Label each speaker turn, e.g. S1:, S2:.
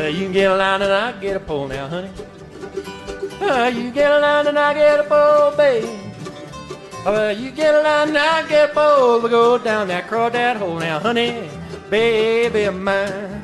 S1: You can get a line and I get a pole now, honey. You get a line and I get a pole, baby. You get a line and I get a pole. We go down that crawdad hole now, honey, baby of mine.